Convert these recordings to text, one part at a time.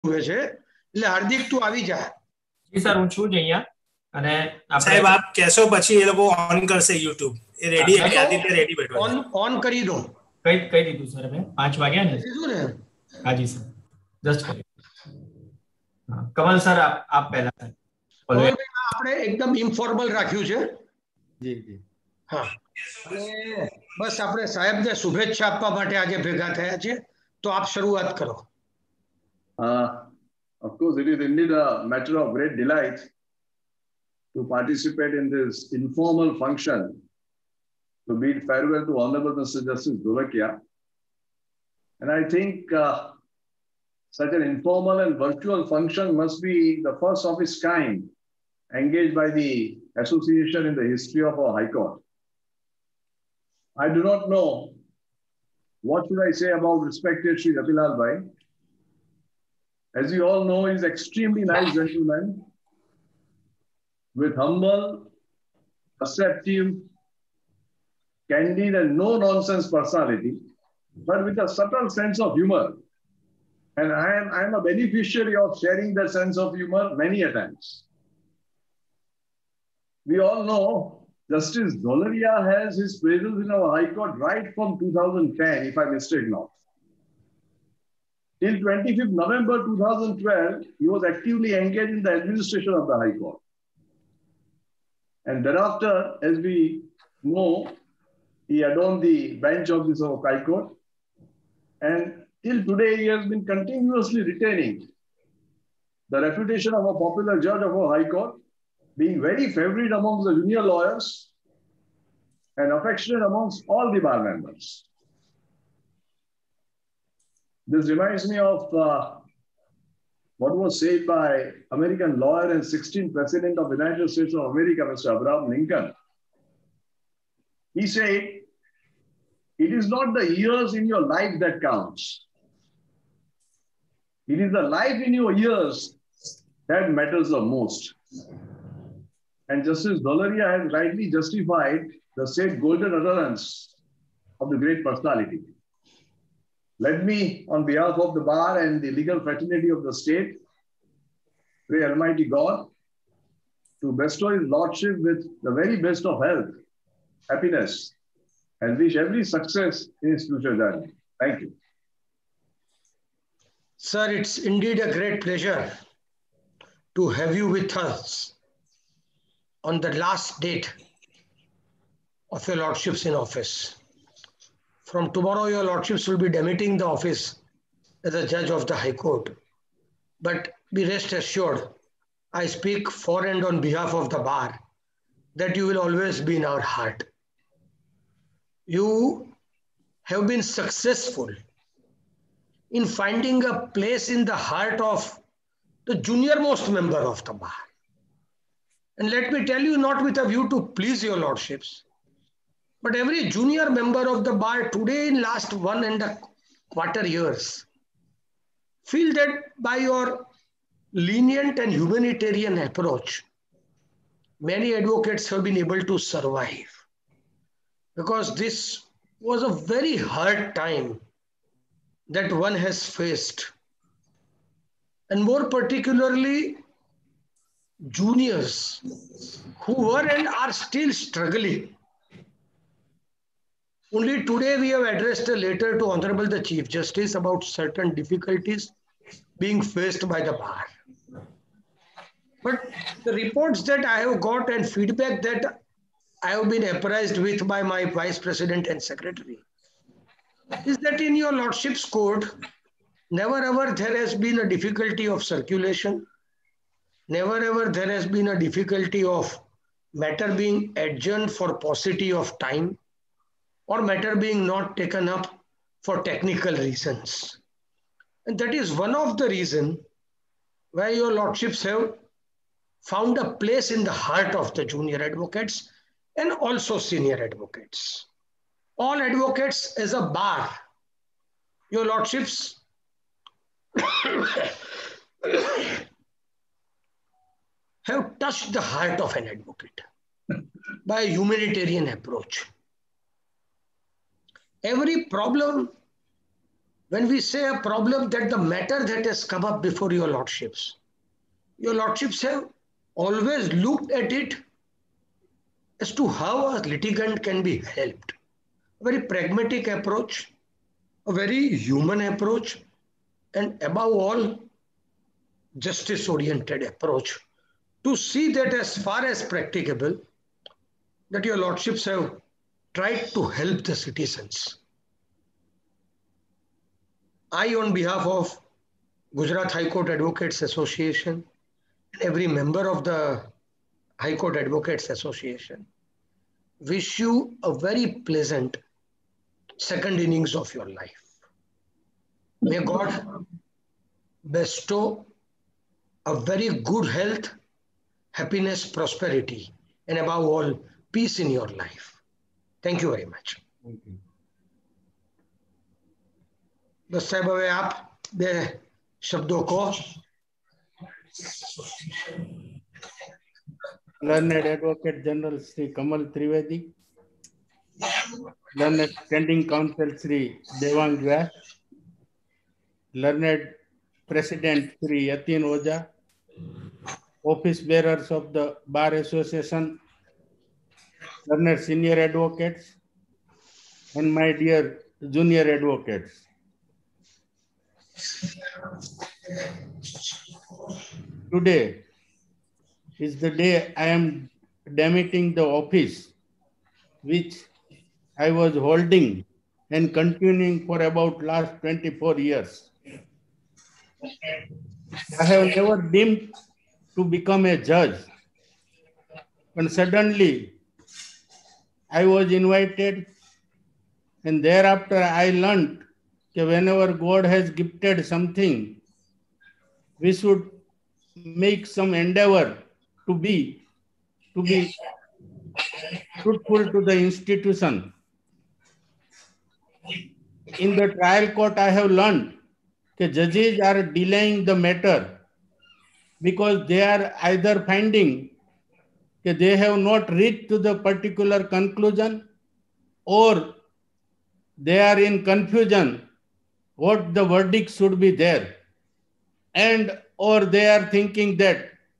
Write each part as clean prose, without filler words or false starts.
જુએ છે, એટલે હાર્દિક તું આવી જા. જી સર, હું છું જ અહીંયા. અને સાહેબ આપ કહેશો પછી એ લોકો ઓન કરશે YouTube. એ રેડી છે, આદિત્ય રેડી બેઠો છે. ઓન કરી દો. કહી દીધું સર, હવે 5 વાગ્યા ને. કીધું ને? હા જી સર, જસ્ટ કરી. હા, કમલ સર આપ પહેલા. કમલભાઈ, આપણે એકદમ ઇન્ફોર્મલ રાખ્યું છે. જી જી. હા, અને બસ આપણે સાહેબને શુભેચ્છા આપવા માટે આજે ભેગા થયા છે, તો આપ શરૂઆત કરો. Of course, it is indeed a matter of great delight to participate in this informal function to bid farewell to Honorable Mr. Justice Dholakia. And I think such an informal and virtual function must be the first of its kind engaged by the association in the history of our High Court. I do not know what should I say about respected Sri Ratilal Bhai. As you all know, he is extremely nice gentleman with humble, perceptive, candid and no-nonsense personality, but with a subtle sense of humor. And I am a beneficiary of sharing that sense of humor many a times. We all know Justice Dholakia has his presence in our High Court right from 2010, if I mistake not. Till 25th November 2012, he was actively engaged in the administration of the High Court. And thereafter, as we know, he adorned the bench of this High Court. And till today, he has been continuously retaining the reputation of a popular judge of our High Court, being very favorite amongst the junior lawyers and affectionate amongst all the bar members. This reminds me of what was said by American lawyer and 16th President of the United States of America, Mr. Abraham Lincoln. He said, "It is not the years in your life that counts. It is the life in your years that matters the most." And Justice Dholakia has rightly justified the said golden utterance of the great personality. Let me, on behalf of the bar and the legal fraternity of the state, pray Almighty God to bestow His Lordship with the very best of health, happiness, and wish every success in his future journey. Thank you. Sir, it's indeed a great pleasure to have you with us on the last date of your Lordships in office. From tomorrow, your Lordships will be demitting the office as a judge of the High Court. But be rest assured, I speak for and on behalf of the bar, that you will always be in our heart. You have been successful in finding a place in the heart of the junior most member of the bar. And let me tell you, not with a view to please your Lordships, but every junior member of the bar today in last 1.25 years feel that by your lenient and humanitarian approach, many advocates have been able to survive. Because this was a very hard time that one has faced. And more particularly, juniors who were and are still struggling. Only today we have addressed a letter to Honorable the Chief Justice about certain difficulties being faced by the bar. But the reports that I have got and feedback that I have been apprised with by my Vice President and Secretary is that in your Lordship's court, never ever there has been a difficulty of circulation. Never ever there has been a difficulty of matter being adjourned for paucity of time, or matter being not taken up for technical reasons. And that is one of the reasons why your Lordships have found a place in the heart of the junior advocates and also senior advocates. All advocates as a bar, your Lordships have touched the heart of an advocate by a humanitarian approach. Every problem when we say a problem, that the matter that has come up before your lordships have always looked at it as to how a litigant can be helped. A very pragmatic approach, a very human approach, and above all, justice-oriented approach to see that as far as practicable, that your lordships have tried to help the citizens. I, on behalf of Gujarat High Court Advocates Association, and every member of the High Court Advocates Association, wish you a very pleasant second innings of your life. May God bestow a very good health, happiness, prosperity, and above all, peace in your life. Thank you very much. Thank you. બસ સાહેબ હવે આપ બે શબ્દો કહો. Learned Advocate General Sri Kamal Trivedi, Learned Standing Counsel Sri Devang Vyas, Learned President Sri Yatin Oja, Office Bearers of the Bar Association, Learned Senior Advocates, and my dear junior advocates. Today is the day I am demitting the office which I was holding and continuing for about last 24 years. I have never dreamed to become a judge, and suddenly I was invited, and thereafter I learned that whenever God has gifted something, we should make some endeavor to be truthful to the institution. In the trial court, I have learned that judges are delaying the matter because they are either finding that they have not reached to the particular conclusion, or they are in confusion what the verdict should be there, and or they are thinking that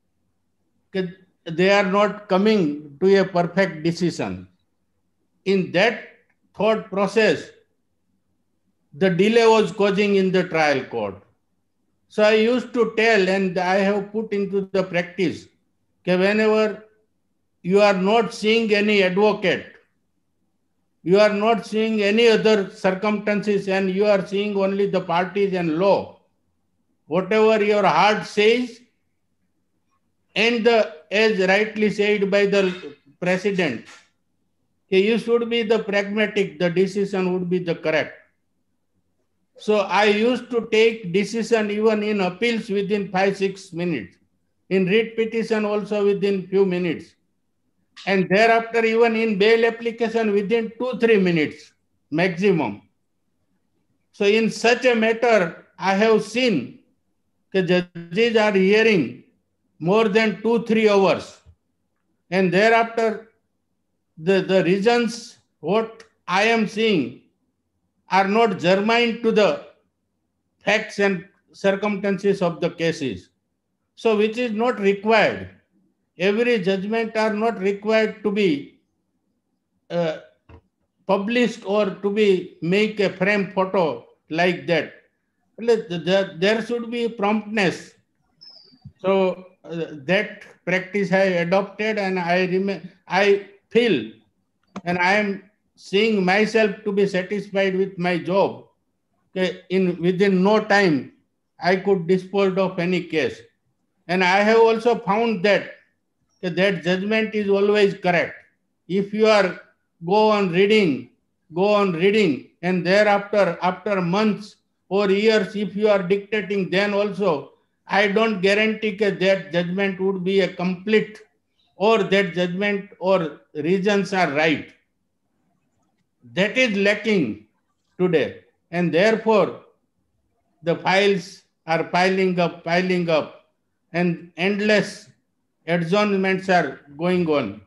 they are not coming to a perfect decision. In that thought process, the delay was causing in the trial court. So I used to tell, and I have put into the practice, that whenever you are not seeing any advocate, you are not seeing any other circumstances, and you are seeing only the parties and law, whatever your heart says, and as rightly said by the president, you should be the pragmatic, the decision would be the correct. So I used to take decision even in appeals within 5-6 minutes, in writ petition also within few minutes, and thereafter even in bail application within 2-3 minutes maximum. So in such a matter, I have seen the judges are hearing more than 2-3 hours, and thereafter the reasons what I am seeing are not germane to the facts and circumstances of the cases. So which is not required. Every judgment are not required to be published or to be make a frame photo like that. There should be promptness. So that practice I adopted, and I feel, and I am seeing myself to be satisfied with my job. Within no time, I could dispose of any case. And I have also found that judgment is always correct. If you are go on reading, and thereafter, after months or years, if you are dictating, then also, I don't guarantee that judgment would be a complete, or that judgment or reasons are right. That is lacking today. And therefore, the files are piling up, and endless adjournments are going on.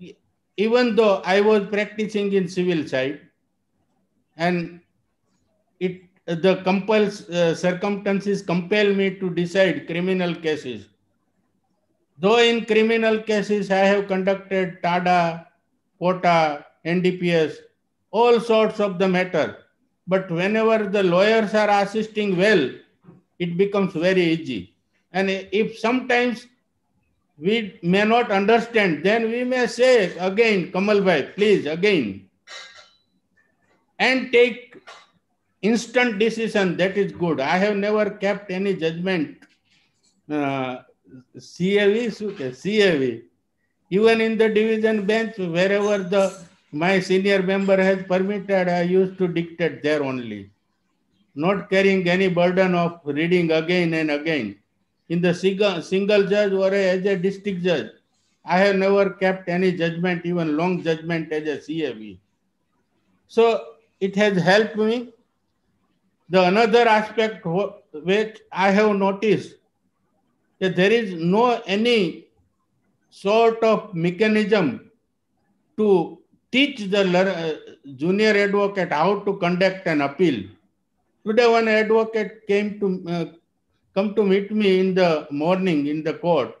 Even though I was practicing in civil side, and circumstances compel me to decide criminal cases. Though in criminal cases I have conducted TADA, POTA, NDPS, all sorts of the matter. But whenever the lawyers are assisting well, it becomes very easy. And if sometimes we may not understand, then we may say again, Kamal bhai, please again, and take instant decision. That is good. I have never kept any judgment. CAV. Even in the division bench, wherever my senior member has permitted, I used to dictate there only, not carrying any burden of reading again and again. In the single judge or as a district judge, I have never kept any judgment, even long judgment as a CAV. So it has helped me. The another aspect which I have noticed, that there is no any sort of mechanism to teach the junior advocate how to conduct an appeal. Today one advocate come to meet me in the morning in the court.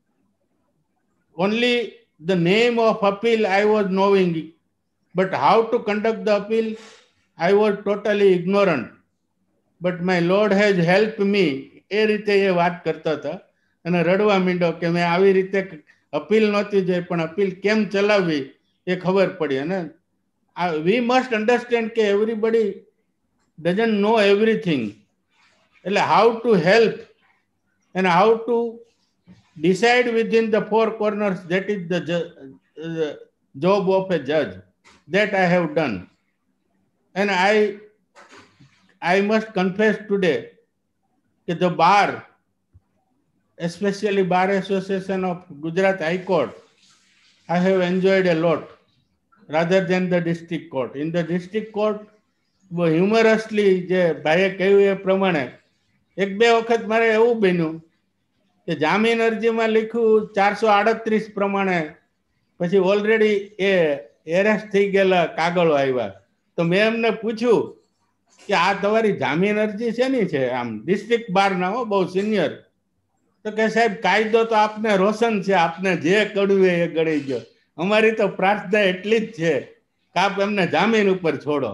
Only the name of appeal I was knowing, but how to conduct the appeal, I was totally ignorant. But my Lord has helped me. એ રીતે એ વાત કરતા હતા અને રડવા માંડ્યો કે મેં આવી રીતે અપીલ નહોતી જોઈ, પણ અપીલ કેમ ચલાવવી એ ખબર પડી. અને we must understand કે everybody doesn't know everything. એટલે how to help and how to decide within the four corners, that is the job of a judge. That I have done. And I must confess today that the bar, especially Bar Association of Gujarat High Court, I have enjoyed a lot rather than the district court. In the district court, humorously, જે ભાઈએ કહ્યું એ પ્રમાણે એક બે વખત મારે એવું બન્યું કે જામીન અરજીમાં લખ્યું 438 પ્રમાણે, પછી ઓલરેડી એ એરેસ્ટ થઈ ગયેલા કાગળો આવ્યા. તો મેં એમને પૂછ્યું કે આ તમારી જામીન અરજી શેની છે? આમ ડિસ્ટ્રિક્ટ બારના હો, બહુ સિનિયર. તો કે સાહેબ કાયદો તો આપને રોશન છે, આપને જે કડવે એ ગળી ગયો. અમારી તો પ્રાર્થના એટલી જ છે કે આપ એમને જામીન ઉપર છોડો.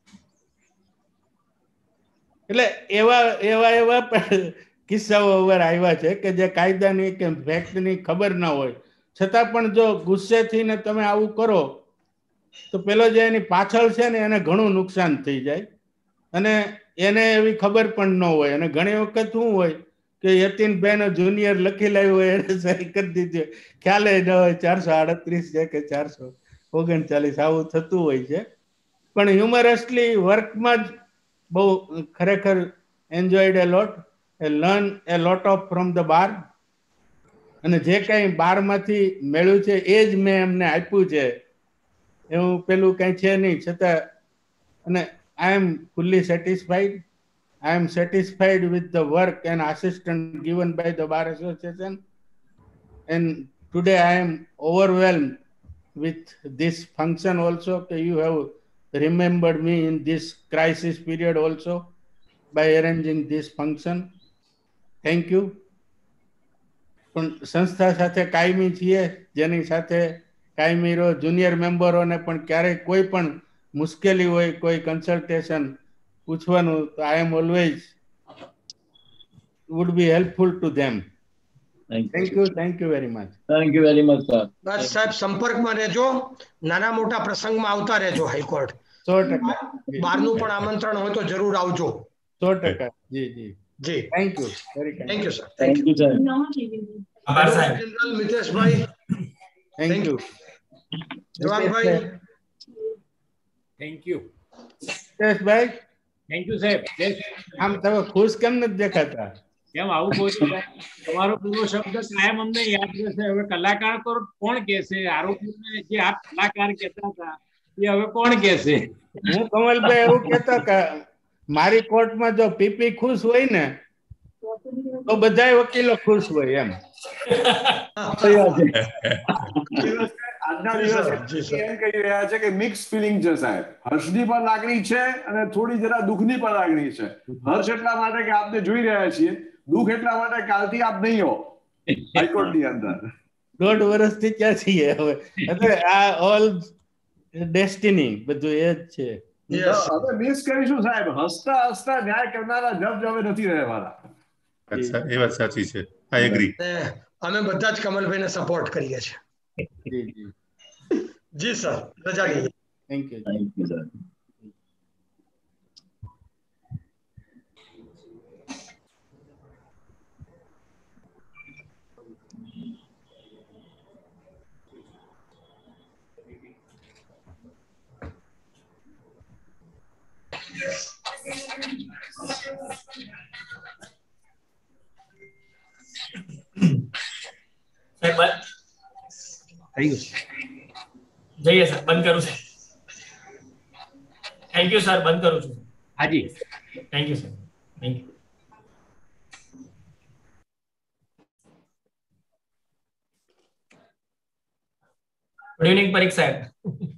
એટલે એવા કિસ્સાઓ અવાર આવ્યા છે કે જે કાયદાની કે ફેક્ટની ખબર ના હોય, છતાં પણ જો ગુસ્સેથી ને તમે આવું કરો તો પેલો જે એની પાછળ છે ને એને ઘણું નુકસાન થઈ જાય અને એને એવી ખબર પણ ન હોય. અને ઘણી વખત શું હોય કે યતીનભાઈનો જુનિયર લખી લાવ્યો હોય એને સહી કરી દીધી, ખ્યાલ ન હોય 438 છે કે 439, આવું થતું હોય છે. પણ હ્યુમરસલી વર્કમાં જ બહુ ખરેખર enjoyed a lot, learn a lot of from the bar. અને જે કાંઈ બારમાંથી મેળવ્યું છે એ જ મેં એમને આપ્યું છે, એવું પેલું કાંઈ છે નહીં. છતાં અને I am fully satisfied. I am satisfied with the work and assistance given by the Bar Association. And today I am overwhelmed with this function also. You have remembered me in this crisis period also by arranging this function. Thank you. પણ સંસ્થા સાથે કાયમી છીએ, જેની સાથે કાયમી રહો. Junior મેમ્બરોને પણ ક્યારેય કોઈ પણ મુશ્કેલી હોય, કોઈ કન્સલ્ટેશન પૂછવાનું, તો I am always would be helpful to them. Thank you very much. Thank you very much, sir. બસ સાહેબ સંપર્કમાં રહેજો, નાના મોટા પ્રસંગમાં આવતા રહેજો હાઈકોર્ટ. 100%. બહારનું પણ આમંત્રણ હોય તો જરૂર આવજો. 100%. જી જી જી. Thank you very thank you sir. Thank you, sir. આભાર સાહેબ. General Miteshbhai, thank you. Javanbhai, thank you. Yashbhai, thank you સાહેબ. આમ તમે ખુશ કેમ નથી દેખાતા? કેમ આવું બોલ્યું? તમારો પૂરો શબ્દ કાયમ અમને યાદ રહેશે. હવે કલાકાર તો કોણ કહેશે? આરોપીને જે આપ કલાકાર કહેતા હતા એ હવે કોણ કહેશે? હું કમલભાઈ એવું કહેતો કે મારી કોર્ટમાં જો પીપી ખુશ હોય ને તો બધાય વકીલો ખુશ હોય એમ. આજના જી સર, જી દિવસે સર. એમ કહી રહ્યા છે કે મિક્સ ફિલિંગ છે સાહેબ. હર્ષની પણ લાગણી છે અને થોડી જરા દુઃખની પણ લાગણી છે. હર્ષ એટલા માટે કે આપને જોઈ રહ્યા છીએ, દુઃખ એટલા માટે કાલથી આપ નહીં હો હાઈકોર્ટની અંદર. 1.5 વર્ષથી ક્યાં છીએ હવે, એટલે આ ઓલ ડેસ્ટિની બધું એ જ છે. Yes. હવે મિસ કરીશું સાહેબ. હસતા હસતા ન્યાય કરનારા જજ હવે નથી રહેવાના. અચ્છા, એ વાત સાચી છે. I agree. ને અમે બધા જ કમલભાઈને સપોર્ટ કરીએ છીએ. જી જી, જી સર, રજા લઈએ. Thank you. સાહેબ થઈ ગયું. જઈએ સર, બંધ કરું છું. થેન્ક યુ સર, બંધ કરું છું. હાજી. Thank you sir, thank you. Good evening પરીક્ષા સાહેબ.